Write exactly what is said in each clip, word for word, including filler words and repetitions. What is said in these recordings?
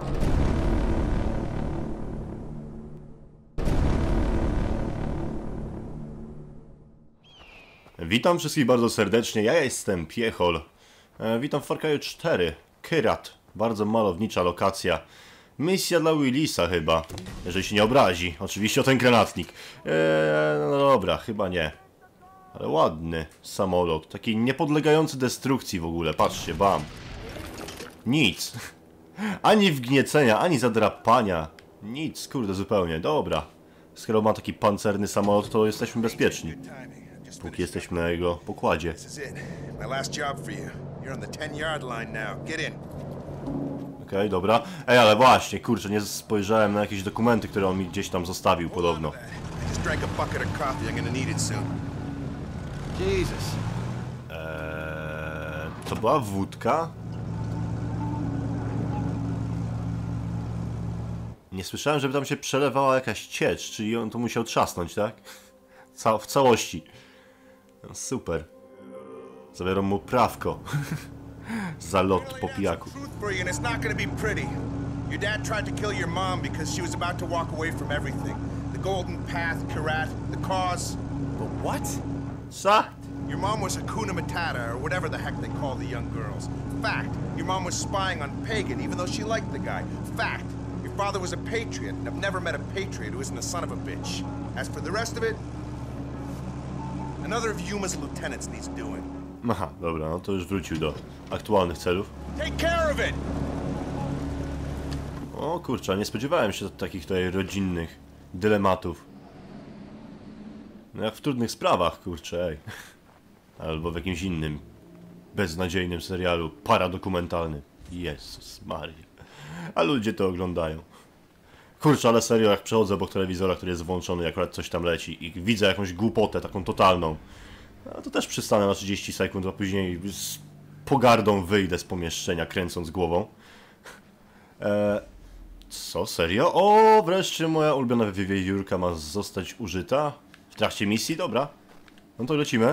Witam wszystkich bardzo serdecznie, ja jestem Piechol. E, witam w Far Cry cztery. Kyrat, bardzo malownicza lokacja. Misja dla Willisa chyba, jeżeli się nie obrazi. Oczywiście o ten granatnik. E, no dobra, chyba nie. Ale ładny samolot, taki niepodlegający destrukcji w ogóle, patrzcie, bam. Nic. Ani wgniecenia, ani zadrapania. Nic, kurde, zupełnie, dobra. Skoro ma taki pancerny samolot, to jesteśmy bezpieczni. Póki jesteśmy na jego pokładzie. Okej, okay, dobra. Ej, ale właśnie, kurczę, nie spojrzałem na jakieś dokumenty, które on mi gdzieś tam zostawił podobno. Eee, to była wódka? Nie słyszałem, żeby tam się przelewała jakaś ciecz, czyli on to musiał trzasnąć, tak? Ca w całości. No, super. Zabieram mu prawko. Za lot po pijaku. Your dad tried to kill your mom because she was about to walk away from everything. The Golden Path, Kyrat, the cause. But what? Co? Your mom was Hakuna Matata, or whatever the heck they call the young girls. Fact, your mom was spying on Pagan, even though she liked the guy. Fact, your father was a patriot, and I've never met a patriot who isn't a son of a bitch. As for the rest of it, another of Yuma's lieutenants needs doing. Aha, dobra, no to już wrócił do aktualnych celów. Take care of it! O kurczę, nie spodziewałem się takich tutaj rodzinnych dylematów. No jak w trudnych sprawach, kurczę, ej. Albo w jakimś innym beznadziejnym serialu paradokumentalnym. Jezus Maria. A ludzie to oglądają. Kurczę, ale serio, jak przechodzę obok telewizora, który jest włączony i akurat coś tam leci i widzę jakąś głupotę, taką totalną, no to też przystanę na trzydzieści sekund, a później z pogardą wyjdę z pomieszczenia, kręcąc głową. Eee, co? Serio? O, wreszcie moja ulubiona wiewiórka ma zostać użyta w trakcie misji? Dobra. No to lecimy.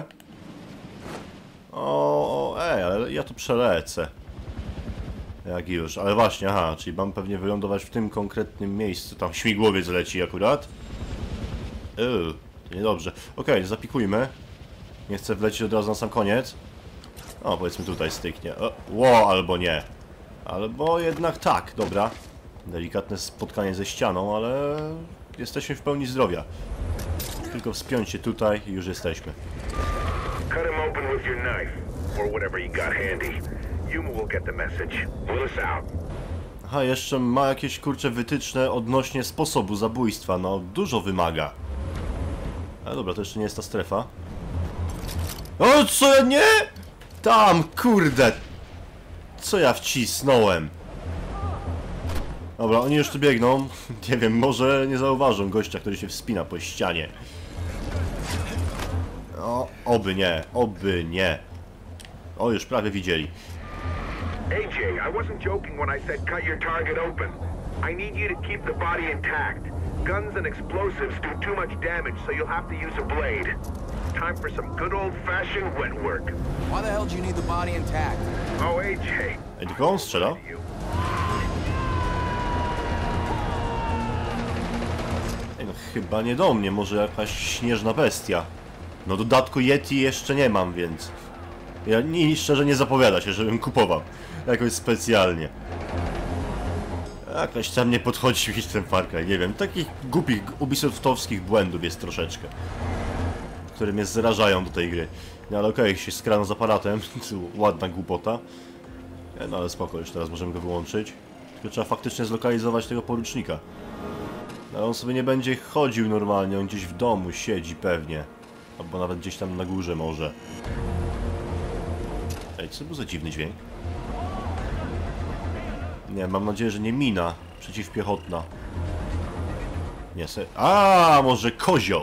O, o, ej, ale ja tu przelecę. Jak już, ale właśnie, aha, czyli mam pewnie wylądować w tym konkretnym miejscu. Tam śmigłowiec leci akurat. Yy, to niedobrze. Okej, okay, zapikujmy. Nie chcę wlecieć od razu na sam koniec. O, powiedzmy tutaj styknie. O, ło, albo nie. Albo jednak tak, dobra. Delikatne spotkanie ze ścianą, ale jesteśmy w pełni zdrowia. Tylko wspiąć się tutaj i już jesteśmy. Cut him open with your knife, or whatever you got handy. Yuma will get the message. Willis out. Aha, jeszcze ma jakieś kurcze wytyczne odnośnie sposobu zabójstwa. No, dużo wymaga. Ale dobra, to jeszcze nie jest ta strefa. O, co ja nie? Tam, kurde. Co ja wcisnąłem? Dobra, oni już tu biegną. Nie wiem, może nie zauważą gościa, który się wspina po ścianie. O, oby nie, oby nie. O, już prawie widzieli. A J, I wasn't joking when I said cut your target open. I need you to keep the body intact. Guns and explosives do too much damage, so you'll have to use a blade. Time for some good old-fashioned wet work. Why the hell do you need the body intact? Oh, A J. Ej, tylko on strzela? Ej, no chyba nie do mnie, może jakaś śnieżna bestia. No dodatku Yeti jeszcze nie mam, więc... Ja nie, szczerze nie zapowiada się, żebym kupował. Jakoś specjalnie. Jakoś tam nie podchodzi mi ten Far Cry, nie wiem. Takich głupich, ubisoftowskich błędów jest troszeczkę. Które mnie zrażają do tej gry. No ale okej, okay, się skrano z aparatem. Ładna głupota. No ale spoko, już teraz możemy go wyłączyć. Tylko trzeba faktycznie zlokalizować tego porucznika. Ale on sobie nie będzie chodził normalnie, on gdzieś w domu siedzi pewnie. Albo nawet gdzieś tam na górze może. Ej, co to był za dziwny dźwięk? Nie, mam nadzieję, że nie mina przeciwpiechotna. Nie, se... A, może kozioł!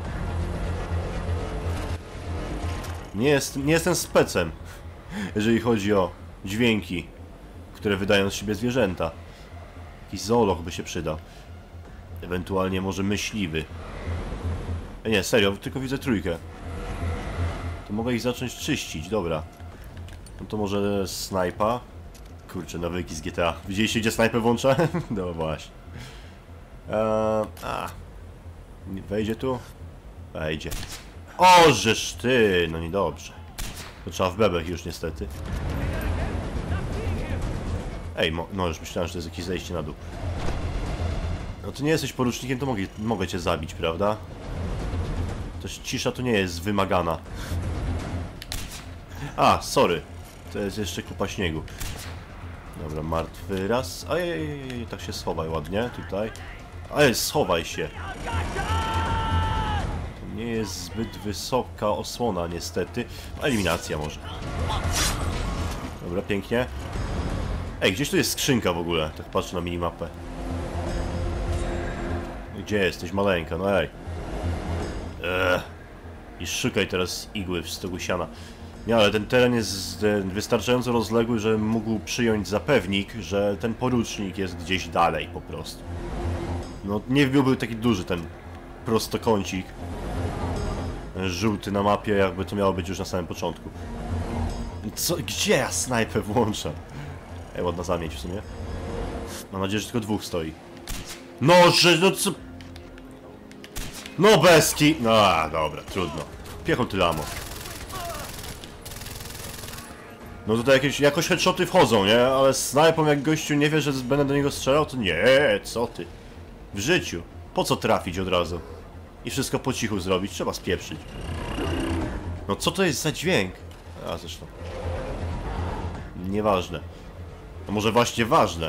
Nie, jest, nie jestem specem, jeżeli chodzi o dźwięki, które wydają z siebie zwierzęta. Jakiś zoolog by się przydał. Ewentualnie może myśliwy. E nie, serio, tylko widzę trójkę. To mogę ich zacząć czyścić, dobra. No to może snajpa. Kurczę, nawyki z G T A. Widzieliście, gdzie snajper włącza? No właśnie. Eee, a. Wejdzie tu? Wejdzie. O, żeż ty! No niedobrze. To trzeba w bebech już niestety. Ej, mo no już myślałem, że to jest jakieś zejście na dół. No ty nie jesteś porucznikiem, to mogę, mogę cię zabić, prawda? Też cisza tu nie jest wymagana. A, sorry. To jest jeszcze kupa śniegu. Dobra, martwy raz. Ej, tak się schowaj ładnie tutaj. Ej, schowaj się. To nie jest zbyt wysoka osłona niestety. Eliminacja może. Dobra, pięknie. Ej, gdzieś tu jest skrzynka w ogóle. Tak patrzę na minimapę. Gdzie jesteś, maleńka? No ej. Eee. I szukaj teraz igły w stogu siana. Nie, ale ten teren jest wystarczająco rozległy, że mógł przyjąć za pewnik, że ten porucznik jest gdzieś dalej po prostu. No nie byłby taki duży ten prostokącik żółty na mapie, jakby to miało być już na samym początku. Co? Gdzie ja snajpę włączam? Ej, ładna zamieć w sumie. Mam nadzieję, że tylko dwóch stoi. No, że, no co? No beski! No, a, dobra, trudno. Piechą tyle amo. No tutaj jakieś, jakoś headshoty wchodzą, nie? Ale snajpą jak gościu nie wie, że będę do niego strzelał, to nie, co ty? W życiu. Po co trafić od razu? I wszystko po cichu zrobić, trzeba spieprzyć. No co to jest za dźwięk? A zresztą. Nieważne. To może właśnie ważne.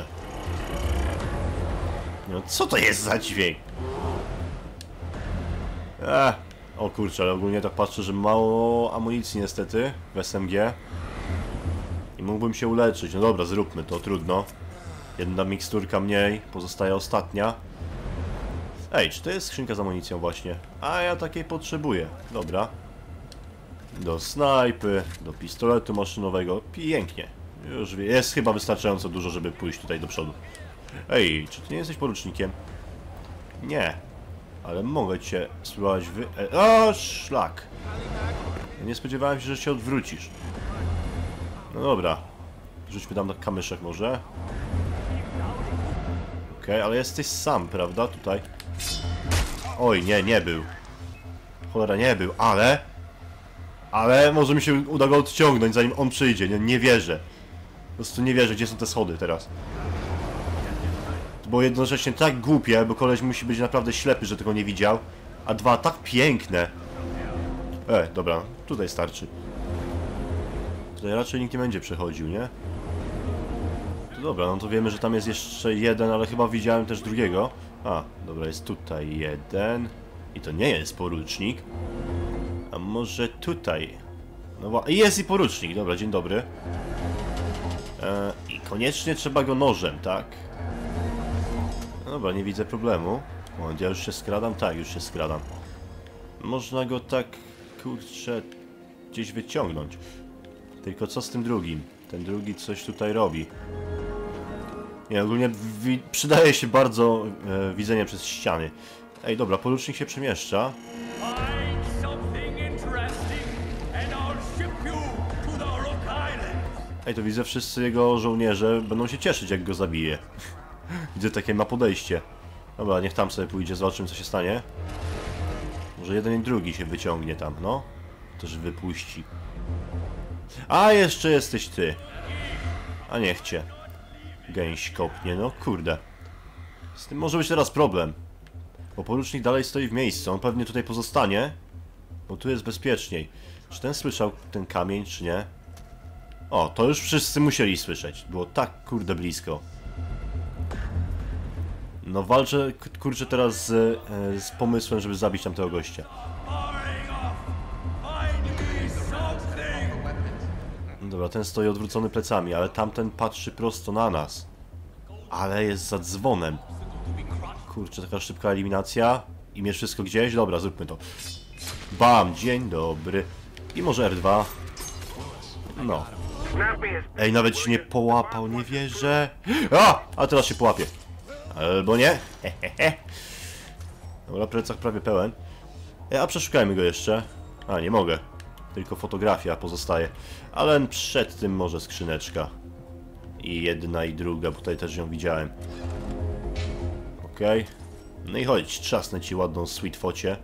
No co to jest za dźwięk? Eee. O kurczę, ale ogólnie tak patrzę, że mało amunicji niestety w S M G. I mógłbym się uleczyć. No dobra, zróbmy to, trudno. Jedna miksturka mniej, pozostaje ostatnia. Ej, czy to jest skrzynka z amunicją właśnie? A ja takiej potrzebuję. Dobra. Do snajpy, do pistoletu maszynowego. Pięknie. Już jest chyba wystarczająco dużo, żeby pójść tutaj do przodu. Ej, czy ty nie jesteś porucznikiem? Nie. Ale mogę cię spróbować wy... O, szlak! Nie spodziewałem się, że się odwrócisz. No dobra. Rzućmy tam na kamyszek może. Okej, okay, ale jesteś sam, prawda? Tutaj. Oj, nie, nie był. Cholera, nie był, ale... Ale może mi się uda go odciągnąć, zanim on przyjdzie. Nie, nie wierzę. Po prostu nie wierzę, gdzie są te schody teraz. To było jednocześnie tak głupie, bo koleś musi być naprawdę ślepy, że tego nie widział. A dwa, tak piękne. E, dobra, tutaj starczy. Tutaj raczej nikt nie będzie przechodził, nie? To dobra, no to wiemy, że tam jest jeszcze jeden, ale chyba widziałem też drugiego. A, dobra, jest tutaj jeden. I to nie jest porucznik. A może tutaj? No jest i porucznik, dobra, dzień dobry. E, I koniecznie trzeba go nożem, tak? No dobra, nie widzę problemu. Moment, ja już się skradam? Tak, już się skradam. Można go tak, kurczę, gdzieś wyciągnąć. Tylko co z tym drugim? Ten drugi coś tutaj robi. Nie, ogólnie przydaje się bardzo e, widzenie przez ściany. Ej, dobra, porucznik się przemieszcza. Ej, to widzę, wszyscy jego żołnierze będą się cieszyć, jak go zabije. Widzę, takie ma podejście. Dobra, niech tam sobie pójdzie, zobaczymy, co się stanie. Może jeden i drugi się wyciągnie tam, no. Też wypuści. A, jeszcze jesteś ty. A niech cię. Gęś kopnie, no kurde. Z tym może być teraz problem. Bo porucznik dalej stoi w miejscu, on pewnie tutaj pozostanie. Bo tu jest bezpieczniej. Czy ten słyszał ten kamień, czy nie? O, to już wszyscy musieli słyszeć. Było tak kurde blisko. No walczę, kurczę, teraz z, z pomysłem, żeby zabić tamtego gościa. Dobra, ten stoi odwrócony plecami, ale tamten patrzy prosto na nas. Ale jest za dzwonem. Kurczę, taka szybka eliminacja. I mieć wszystko gdzieś? Dobra, zróbmy to. Bam, dzień dobry. I może R dwa. No. Ej, nawet się nie połapał, nie wierzę. A! A teraz się połapie. Albo nie. Hehehe. Dobra, plecak prawie pełen. E, a przeszukajmy go jeszcze. A, nie mogę. Tylko fotografia pozostaje. Ale przed tym może skrzyneczka. I jedna i druga, bo tutaj też ją widziałem. Okej. Okay. No i chodź, trzasnę ci ładną sweet focie.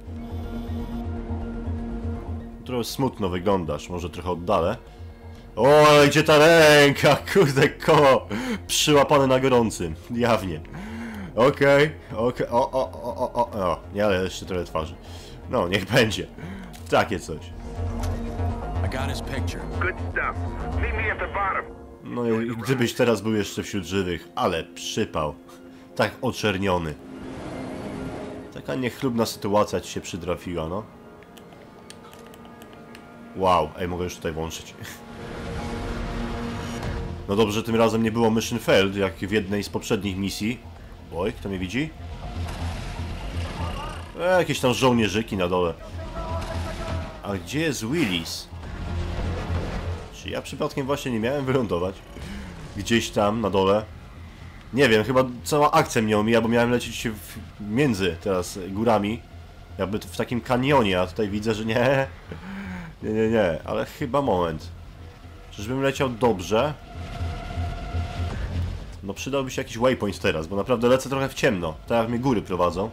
Trochę smutno wyglądasz, może trochę oddalę. O, ale gdzie ta ręka? Kurde, koło przyłapane na gorącym, jawnie. Okej, okay, okej, okay. o, o, o, o, o, o, nie, ale jeszcze trochę twarzy. No, niech będzie. Takie coś. I got his picture. Good stuff. Meet me at the bottom. No i gdybyś teraz był jeszcze wśród żywych, ale przypał. Tak oczerniony. Taka niechlubna sytuacja ci się przytrafiła, no. Wow, ej, mogę już tutaj włączyć. No dobrze, tym razem nie było mission failed, jak w jednej z poprzednich misji. Oj, kto mnie widzi? E, jakieś tam żołnierzyki na dole. A gdzie jest Willis? Czy ja przypadkiem właśnie nie miałem wylądować? Gdzieś tam na dole? Nie wiem, chyba cała akcja mnie omija, bo miałem lecieć w, między teraz górami. Jakby w takim kanionie, a tutaj widzę, że nie. Nie, nie, nie, ale chyba moment. Czyżbym leciał dobrze? No przydałby się jakiś waypoint teraz, bo naprawdę lecę trochę w ciemno. Tak jak mnie góry prowadzą.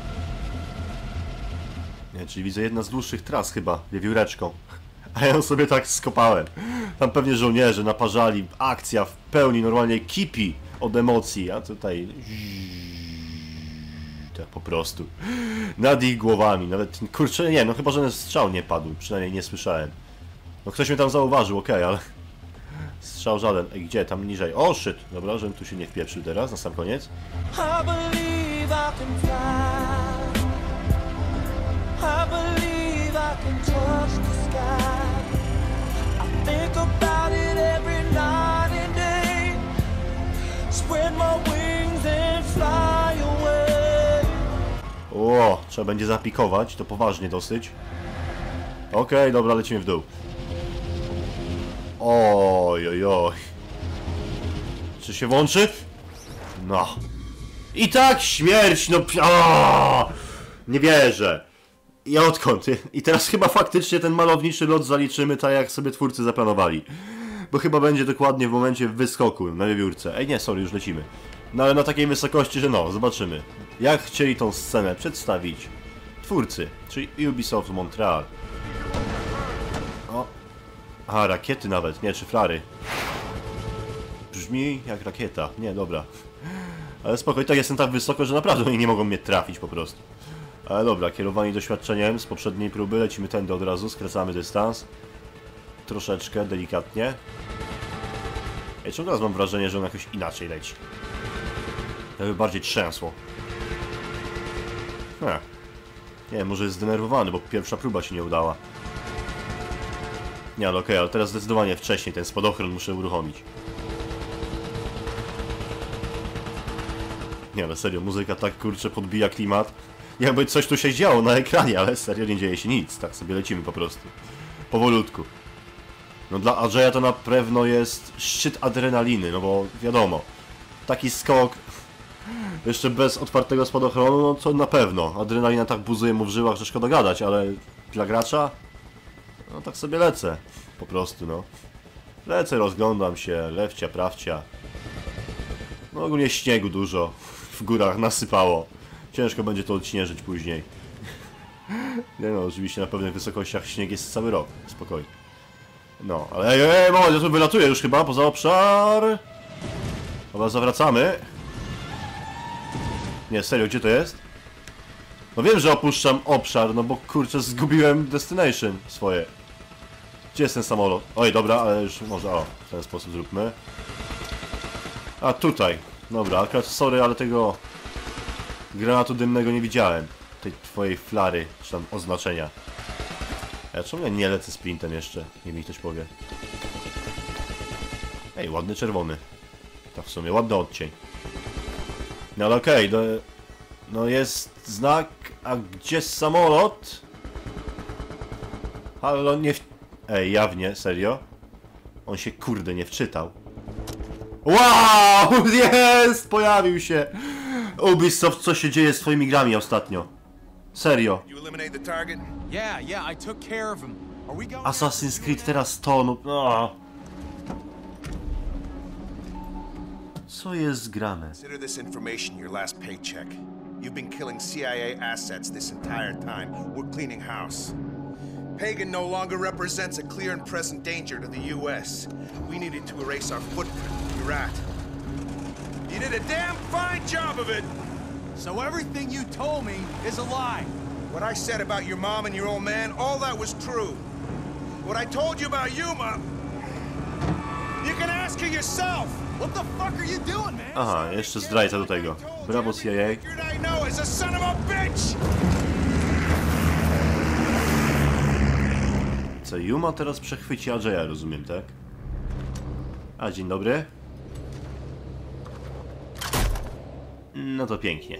Nie, czyli widzę jedna z dłuższych tras chyba, wiewióreczką. A ja ją sobie tak skopałem. Tam pewnie żołnierze naparzali, akcja w pełni, normalnie kipi od emocji, a tutaj... Tak po prostu. Nad ich głowami, nawet, kurczę, nie, no chyba żaden strzał nie padł, przynajmniej nie słyszałem. No ktoś mnie tam zauważył, okej, okay, ale... Strzał żaden. Ej, gdzie? Tam niżej. O, shit! Dobra, żebym tu się nie wpieprzył teraz, na sam koniec. I believe I can fly. I believe I can touch the sky. I think about it every night and day. Spread my wings and fly away. O, trzeba będzie zapikować, to poważnie dosyć. Okej, okay, dobra, lecimy w dół. Oj, oj, oj. Czy się włączy? No. I tak śmierć, no. O! Nie wierzę. I odkąd? I teraz chyba faktycznie ten malowniczy lot zaliczymy tak, jak sobie twórcy zaplanowali. Bo chyba będzie dokładnie w momencie wyskoku na wiewiórce. Ej, nie, sorry, już lecimy. No ale na takiej wysokości, że no, zobaczymy. Jak chcieli tą scenę przedstawić twórcy, czyli Ubisoft Montreal. O. A, rakiety nawet, nie, czy flary. Brzmi jak rakieta. Nie, dobra. Ale spokojnie, tak jestem tak wysoko, że naprawdę oni nie mogą mnie trafić po prostu. Ale dobra, kierowani doświadczeniem z poprzedniej próby, lecimy tędy od razu, skracamy dystans. Troszeczkę, delikatnie. Ej, czemu teraz mam wrażenie, że on jakoś inaczej leci? Jakby bardziej trzęsło. Ha. Nie wiem, może jest zdenerwowany, bo pierwsza próba się nie udała. Nie, ale okej, okay, ale teraz zdecydowanie wcześniej ten spadochron muszę uruchomić. Nie, ale serio, muzyka tak kurczę podbija klimat. Jakby coś tu się działo na ekranie, ale serio nie dzieje się nic. Tak sobie lecimy po prostu. Powolutku. No dla Andrzeja to na pewno jest szczyt adrenaliny, no bo wiadomo. Taki skok, jeszcze bez otwartego spadochronu, no to na pewno. Adrenalina tak buzuje mu w żyłach, że szkoda gadać, ale dla gracza, no tak sobie lecę. Po prostu, no. Lecę, rozglądam się, lewcia, prawcia. No ogólnie śniegu dużo w górach nasypało. Ciężko będzie to odśnieżyć później. Nie no, oczywiście na pewnych wysokościach śnieg jest cały rok, spokojnie. No, ale ej, ej, moment, ja tu wylatuję już chyba poza obszar. Dobra, zawracamy. Nie, serio, gdzie to jest? No wiem, że opuszczam obszar, no bo kurczę, zgubiłem destination swoje. Gdzie jest ten samolot? Oj, dobra, ale już może, o, w ten sposób zróbmy. A, tutaj. Dobra, akurat sorry, ale tego granatu dymnego nie widziałem. Tej twojej flary, czy tam oznaczenia. Ja czemu ja nie lecę sprintem jeszcze? Nie mi ktoś powie. Ej, ładny czerwony. Tak w sumie, ładny odcień. No ale okej, okay, no, no jest znak, a gdzie samolot? Halo, nie w... Ej, jawnie, serio? On się kurde nie wczytał. Wow! Jest! Pojawił się! Ubisoft, co się dzieje z twoimi grami ostatnio? Serio. Yeah, yeah, I took care of him. Are we going? Assassin's Creed teraz to, no... Co jest zgrane? Consider this information your last paycheck. You've been killing C I A assets this entire time. We're cleaning house. Pagan no longer represents a clear and present danger to the U S. We needed to erase our footprint. You're at. You did a damn fine job of it! So everything you told me is a lie. What I said about your mom and your old man, all that was true. What I told you about Yuma, you can ask her yourself! What the fuck are you doing, man? Aha, jeszcze zdrajca do tego. Brawo C I A. I know is a son of a bitch! Co, Yuma teraz przechwyci Ajaya, rozumiem, tak? A, dzień dobry. No to pięknie.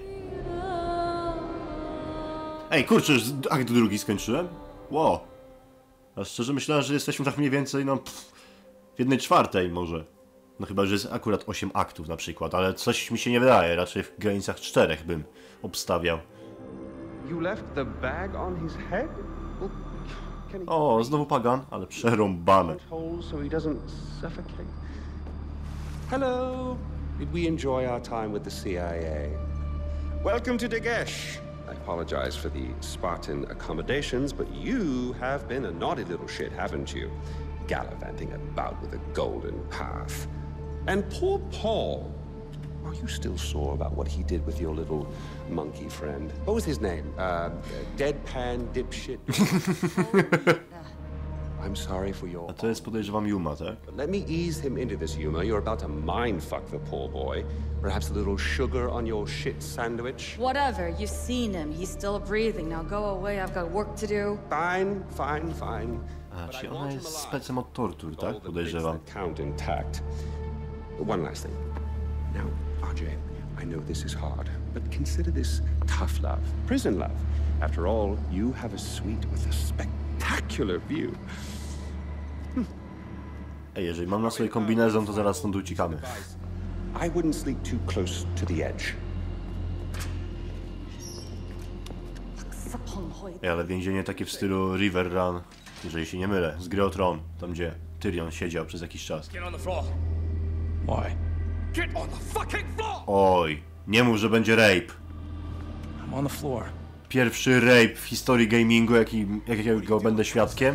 Ej, kurczę, już akt drugi skończyłem? Wow. A szczerze myślałem, że jesteśmy tak mniej więcej, no, pff, w jednej czwartej może. No chyba, że jest akurat osiem aktów na przykład, ale coś mi się nie wydaje, raczej w granicach czterech bym obstawiał. You left the bag on his head? Well, can he O, znowu Pagan, ale przerąbane. hole so he doesn't suffocate? Hello. Did we enjoy our time with the C I A? Welcome to Dagesh. I apologize for the Spartan accommodations, but you have been a naughty little shit, haven't you? Gallivanting about with a golden path. And poor Paul. Are you still sore about what he did with your little monkey friend? What was his name? Uh, Deadpan Dipshit? I'm sorry for your... A to jest, podejrzewam, Yuma, tak? But let me ease him into this humor. You're about to mindfuck the poor boy. Perhaps a little sugar on your shit sandwich? Whatever, you've seen him. He's still breathing. Now go away, I've got work to do. Fine, fine, fine. A, But I czyli want ona him jest alive. specem od tortur, tak? All the bits Podejrzewam. that count intact. One last thing. Now, R J, I know this is hard, but consider this tough love, prison love. After all, you have a suite with a spectacular view. Ej, jeżeli mam na sobie kombinezon, to zaraz stąd uciekamy. I wouldn't sleep too close to the edge. Ej, ale więzienie takie w stylu River Run, jeżeli się nie mylę, z Gry o Tron, tam gdzie Tyrion siedział przez jakiś czas. Get on the floor. Why? Get on the fucking floor! Oj, nie mów, że będzie rape. I'm on the floor. Pierwszy rape w historii gamingu, jaki, jakiego będę świadkiem.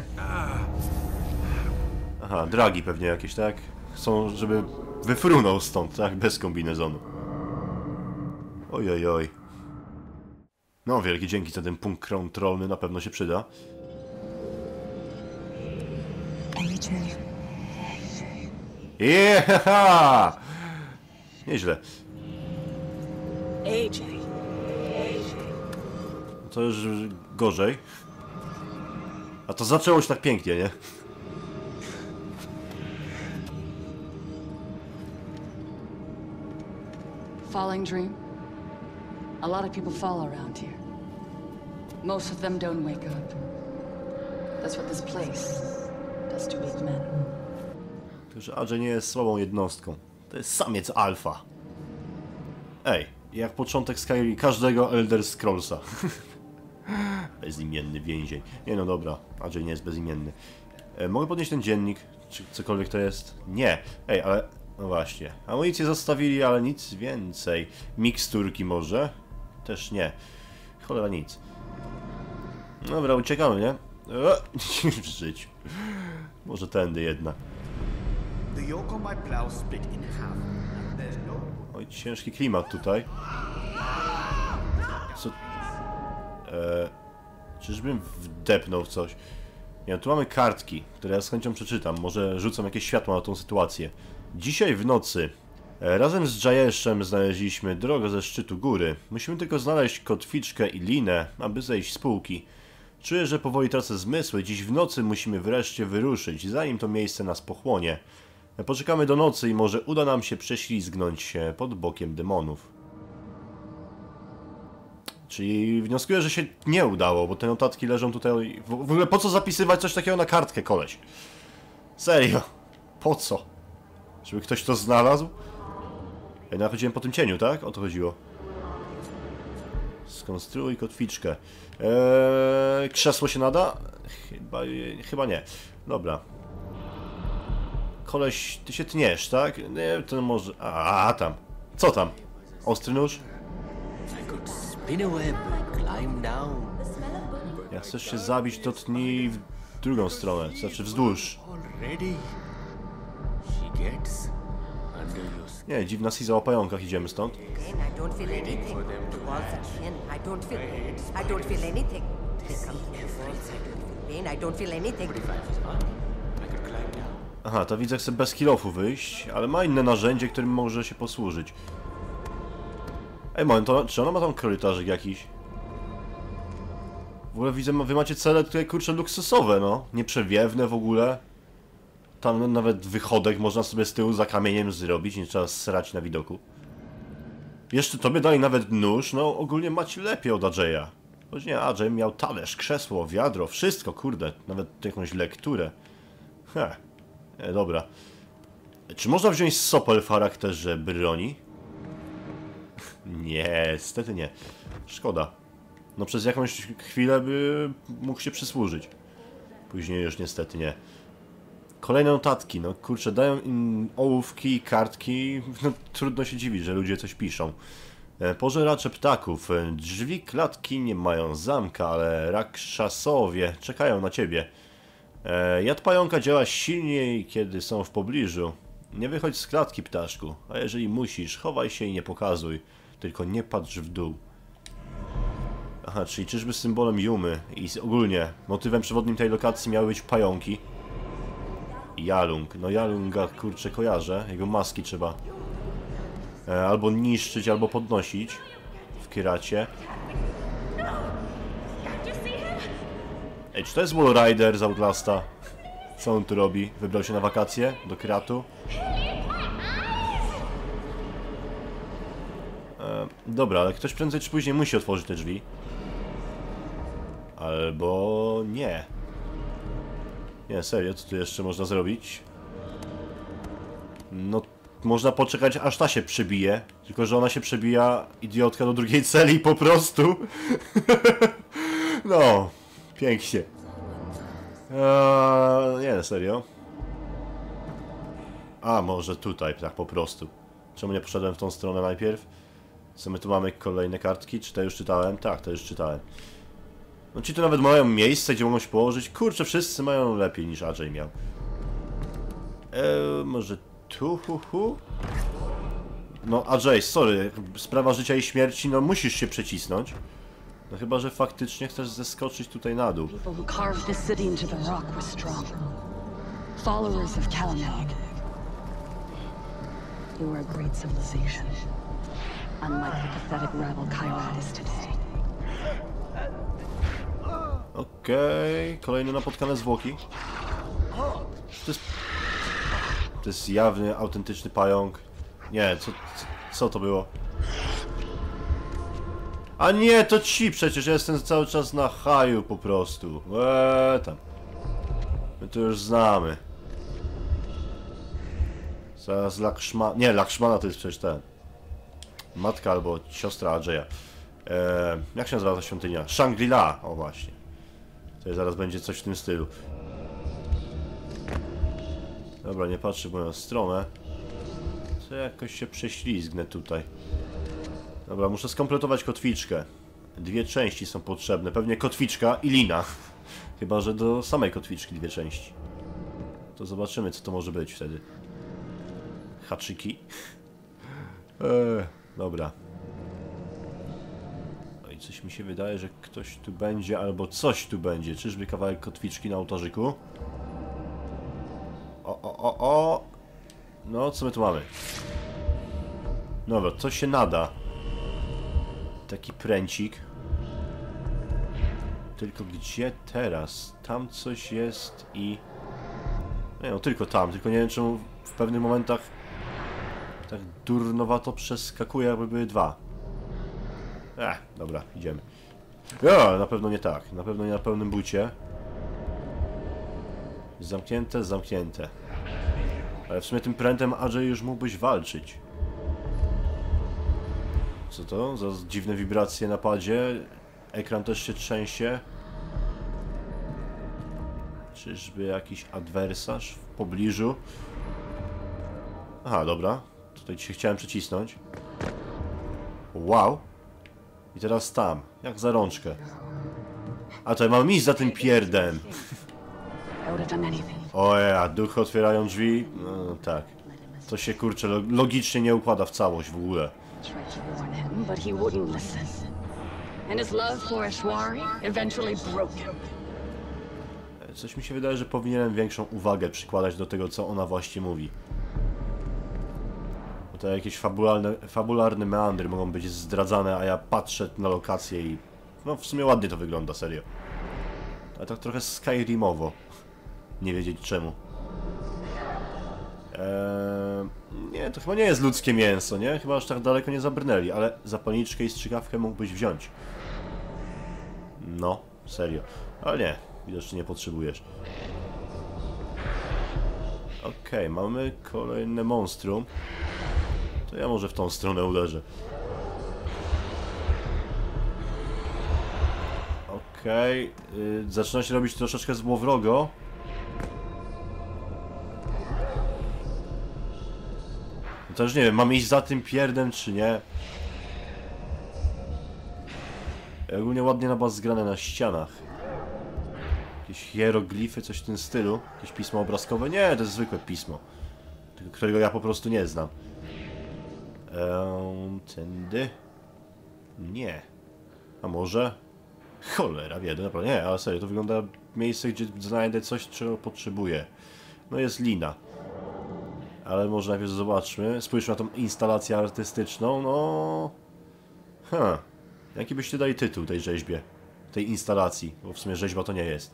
Aha, dragi pewnie jakieś, tak? Chcą, żeby wyfrunął stąd, tak? Bez kombinezonu. Oj, oj, oj. No, wielkie dzięki za ten punkt kontrolny, na pewno się przyda. Jeeeeha! Nieźle. A J. To już gorzej. A to zaczęło się tak pięknie, nie? Falling dream? A lot of people fall around here. Most of them don't wake up. That's what this place does to weak men. Tylko że Ajay nie jest słabą jednostką. To jest samiec alfa. Ej, jak początek Skyrim każdego Elder Scrollsa. Bezimienny więzień. Nie no dobra, Ajay nie jest bezimienny. E, mogę podnieść ten dziennik, czy cokolwiek to jest? Nie. Ej, ale... No właśnie. Amunicję zostawili, ale nic więcej. Miksturki może? Też nie. Cholera nic. Dobra, uciekamy, nie? O, w życiu. Może tędy jednak. The yoke on my plow split in half. There's no... Oj, ciężki klimat tutaj. Co? Eee, czyżbym wdepnął w coś? Nie wiem, tu mamy kartki, które ja z chęcią przeczytam. Może rzucą jakieś światło na tą sytuację. Dzisiaj w nocy e, razem z Jayeszem znaleźliśmy drogę ze szczytu góry. Musimy tylko znaleźć kotwiczkę i linę, aby zejść z półki. Czuję, że powoli tracę zmysły. Dziś w nocy musimy wreszcie wyruszyć, zanim to miejsce nas pochłonie. E, poczekamy do nocy i może uda nam się prześlizgnąć się pod bokiem demonów. Czyli wnioskuję, że się nie udało, bo te notatki leżą tutaj... W ogóle po co zapisywać coś takiego na kartkę, koleś? Serio? Po co? Żeby ktoś to znalazł? Ja nachodziłem po tym cieniu, tak? O to chodziło. Skonstruuj kotwiczkę. Eee, krzesło się nada? Chyba, chyba nie. Dobra. koleś, ty się tniesz, tak? Nie, to może... A, tam. Co tam? Ostry nóż? Jak chcesz się zabić, to tnij w drugą stronę, to znaczy wzdłuż. Nie, dziwna siza o pająkach, idziemy stąd. I don't feel anything. To walls and shin. I don't feel. I don't feel anything. They come to the walls. I don't feel pain. I don't feel anything. Aha, to widzę, chce bez kill-offu wyjść, ale ma inne narzędzie, którym może się posłużyć. Ej, moment, to, czy ona ma tam korytarzyk jakiś? W ogóle widzę, wy macie cele tutaj, kurczę, luksusowe, no. Nieprzewiewne w ogóle. Tam nawet wychodek można sobie z tyłu za kamieniem zrobić, nie trzeba srać na widoku. Jeszcze tobie dali nawet nóż, no ogólnie macie lepiej od Adżeja. Choć nie, Adżej miał talerz, krzesło, wiadro, wszystko, kurde. Nawet jakąś lekturę. Heh, e, dobra. Czy można wziąć sopel w charakterze broni? Nie, niestety nie. Szkoda. No przez jakąś chwilę by mógł się przysłużyć. Później już niestety nie. Kolejne notatki, no kurczę, dają im ołówki, kartki, no trudno się dziwić, że ludzie coś piszą. Pożeracze ptaków, drzwi klatki nie mają zamka, ale rakszasowie czekają na ciebie. Jad pająka działa silniej, kiedy są w pobliżu. Nie wychodź z klatki, ptaszku, a jeżeli musisz, chowaj się i nie pokazuj, tylko nie patrz w dół. Aha, czyli czyżby symbolem Yumy i ogólnie motywem przewodnim tej lokacji miały być pająki? Jalung. No Jalunga, kurczę, kojarzę. Jego maski trzeba e, albo niszczyć, albo podnosić w Kyracie. Ej, czy to jest Wallrider z Outlasta? Co on tu robi? Wybrał się na wakacje do Kyratu? E, dobra, ale ktoś prędzej czy później musi otworzyć te drzwi. Albo nie. Nie, serio, co tu jeszcze można zrobić? No, można poczekać, aż ta się przebije. Tylko że ona się przebija, idiotka, do drugiej celi po prostu. No, pięknie. Eee, nie, serio. A, może tutaj, tak po prostu. Czemu nie poszedłem w tą stronę najpierw? Co my tu mamy? Kolejne kartki? Czy to już czytałem? Tak, to już czytałem. No ci tu nawet mają miejsce, gdzie mogą się położyć. Kurczę, wszyscy mają lepiej niż Adżej miał. Eee, może tu, hu, hu? No Adżej, sorry, sprawa życia i śmierci, no musisz się przecisnąć. No chyba, że faktycznie chcesz zeskoczyć tutaj na dół. People who carved this city into the rock were strong. Followers of Kalamag. They were a great civilization. Unlike the pathetic rabble Kyrat is today. Okej, okay. Kolejne napotkane zwłoki. To jest... To jest jawny, autentyczny pająk. Nie, co, co to było? A nie, to ci przecież, ja jestem cały czas na haju po prostu. Eee, tam. My to już znamy. Zaraz Lakshmana... Nie, Lakshmana to jest przecież ten. Matka albo siostra Adżeja. Eee, jak się nazywa ta świątynia? Shangri-La, o właśnie. To zaraz będzie coś w tym stylu. Dobra, nie patrzę w moją stronę. Co jakoś się prześlizgnę tutaj. Dobra, muszę skompletować kotwiczkę. Dwie części są potrzebne. Pewnie kotwiczka i lina. Chyba że do samej kotwiczki dwie części. To zobaczymy, co to może być wtedy. Haczyki. Eee, dobra. No i coś mi się wydaje, że ktoś tu będzie, albo coś tu będzie. Czyżby kawałek kotwiczki na ołtarzyku? O, o, o, o! No, co my tu mamy? Dobra, coś się nada. Taki pręcik. Tylko gdzie teraz? Tam coś jest i... Nie no, tylko tam. Tylko nie wiem, czemu w pewnych momentach tak durnowato przeskakuje, jakby były dwa. Ech, dobra, idziemy. Ja, na pewno nie tak. Na pewno nie na pełnym bucie. Zamknięte, zamknięte. Ale w sumie tym prętem Adżej już mógłbyś walczyć. Co to? Za dziwne wibracje na padzie. Ekran też się trzęsie. Czyżby jakiś adwersarz w pobliżu? Aha, dobra. Tutaj ci się chciałem przycisnąć. Wow. I teraz tam. Jak za rączkę. A tutaj mam iść za tym pierdem. Oja, duchy otwierają drzwi. No tak. To się kurczę logicznie nie układa w całość w ogóle. Coś mi się wydaje, że powinienem większą uwagę przykładać do tego, co ona właśnie mówi. Bo to jakieś fabularne, fabularne meandry mogą być zdradzane, a ja patrzę na lokację i... No w sumie ładnie to wygląda, serio. Ale tak trochę Skyrimowo. Nie wiedzieć czemu. Eee, nie, to chyba nie jest ludzkie mięso, nie? Chyba aż tak daleko nie zabrnęli, ale zapalniczkę i strzykawkę mógłbyś wziąć. No, serio. Ale nie, widocznie nie potrzebujesz. Okej, okay, mamy kolejne monstrum. To ja może w tą stronę uderzę. Okej, okay. yy, zaczyna się robić troszeczkę złowrogo. Też nie wiem, mamy iść za tym pierdem, czy nie? Ogólnie ładnie na was zgrane na ścianach. Jakieś hieroglify, coś w tym stylu. Jakieś pismo obrazkowe? Nie, to jest zwykłe pismo. Tylko którego ja po prostu nie znam. Eee, tędy? Nie. A może? Cholera, wie, naprawdę nie, ale serio, to wygląda miejsce, gdzie znajdę coś, czego potrzebuję. No jest lina. Ale może najpierw zobaczmy. Spójrzmy na tą instalację artystyczną. No... Huh. Jaki byście dali tytuł tej rzeźbie? Tej instalacji? Bo w sumie rzeźba to nie jest.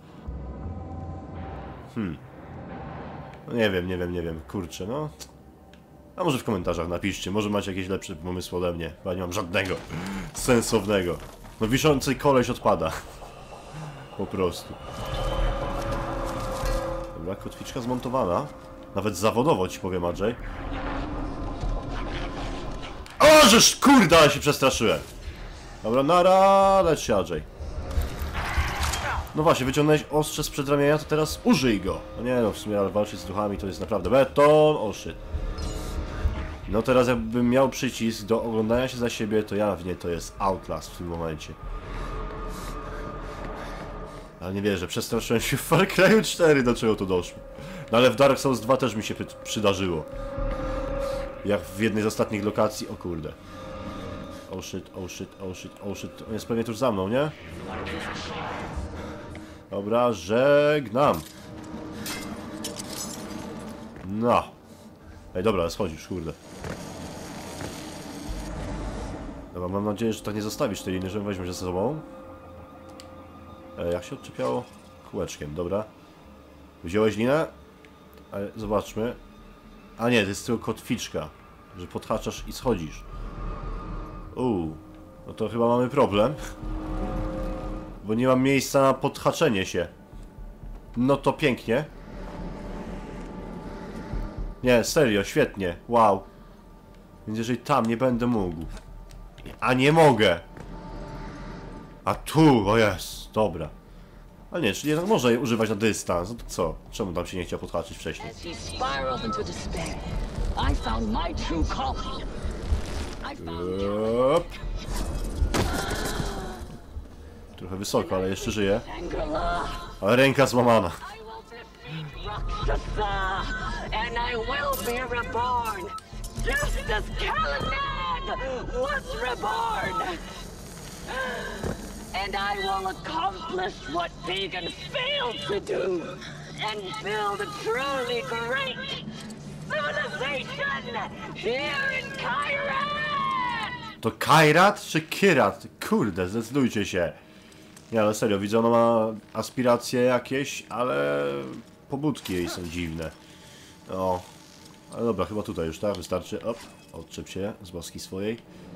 Hmm. No nie wiem, nie wiem, nie wiem. Kurczę, no... A może w komentarzach napiszcie. Może macie jakieś lepsze pomysły ode mnie. Bo ja nie mam żadnego sensownego. No wiszący koleś odpada. Po prostu. Dobra, kotwiczka zmontowana. Nawet zawodowo ci powiem, Andrzej. O, żeż kurde, ale się przestraszyłem. Dobra, nara, lecz się, Andrzej. No właśnie, wyciągnąłeś ostrze z przedramienia, to teraz użyj go. No nie no, w sumie, ale walczyć z duchami to jest naprawdę beton. O shit. No teraz jakbym miał przycisk do oglądania się za siebie, to jawnie to jest Outlast w tym momencie. Ale nie wierzę, przestraszyłem się w Far Cry cztery, do czego to doszło. No ale w Dark Souls dwa też mi się przydarzyło. Jak w jednej z ostatnich lokacji, o kurde. Oh shit, oh shit, oh shit, oh shit. On jest pewnie tuż za mną, nie? Dobra, żegnam. No. Ej, dobra, schodzisz, kurde. Dobra, mam nadzieję, że tak nie zostawisz tej liny, że weźmiesz ze sobą. Ej, jak się odczepiało? Kółeczkiem, dobra. Wziąłeś linę? Ale zobaczmy. A nie, to jest tylko kotwiczka. Że podhaczasz i schodzisz. Uuu. No to chyba mamy problem. Bo nie mam miejsca na podhaczenie się. No to pięknie. Nie, serio, świetnie. Wow. Więc jeżeli tam nie będę mógł. A nie mogę. A tu, o jest, dobra. A nie, czyli jednak można je używać na dystans. No to co? Czemu tam się nie chciał podhaczyć wcześniej? Yep. Trochę wysoko, ale jeszcze żyje. Ale ręka złamana. And I will accomplish what Pagan failed to do and build a truly great civilization here in Kyrat! To Kyrat czy Kyrat? Kurde, zdecydujcie się. Nie, ale serio, widzę, ona ma aspiracje jakieś, ale pobudki jej są dziwne. O, ale dobra, chyba tutaj już, tak? Wystarczy. Op, odczep się z łaski swojej.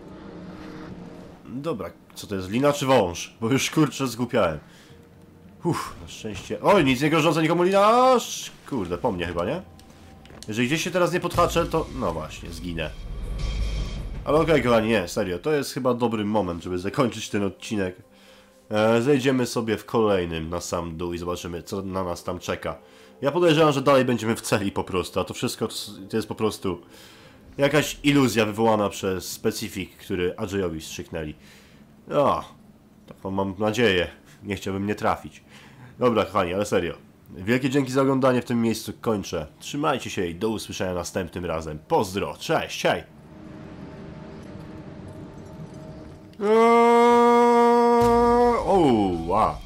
Dobra, co to jest, lina czy wąż? Bo już kurczę zgłupiałem. Uff, na szczęście. Oj, nic nie grożące nikomu lina. Aż, kurde, po mnie chyba, nie? Jeżeli gdzieś się teraz nie podhaczę, to... No właśnie, zginę. Ale okej, okay, kochani, nie, serio, to jest chyba dobry moment, żeby zakończyć ten odcinek. E, zejdziemy sobie w kolejnym na sam dół i zobaczymy, co na nas tam czeka. Ja podejrzewam, że dalej będziemy w celi po prostu, a to wszystko to jest po prostu jakaś iluzja wywołana przez specyfik, który Andrzejowi strzyknęli. No, taką mam nadzieję. Nie chciałbym nie trafić. Dobra, kochani, ale serio. Wielkie dzięki za oglądanie, w tym miejscu kończę. Trzymajcie się i do usłyszenia następnym razem. Pozdro, cześć, hej! Eee, o, wow.